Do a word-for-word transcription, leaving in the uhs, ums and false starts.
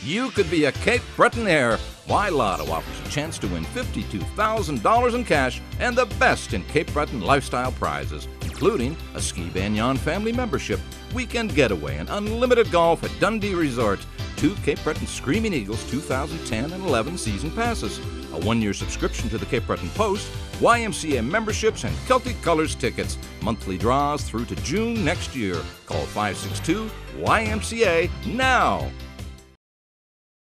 you could be a Cape Bretonaire. Y Lotto offers a chance to win fifty-two thousand dollars in cash and the best in Cape Breton lifestyle prizes, including a Ski Bagnon family membership, weekend getaway, and unlimited golf at Dundee Resort, two Cape Breton Screaming Eagles two thousand ten and eleven season passes, a one-year subscription to the Cape Breton Post, Y M C A memberships, and Celtic Colors tickets. Monthly draws through to June next year. Call five six two Y M C A now.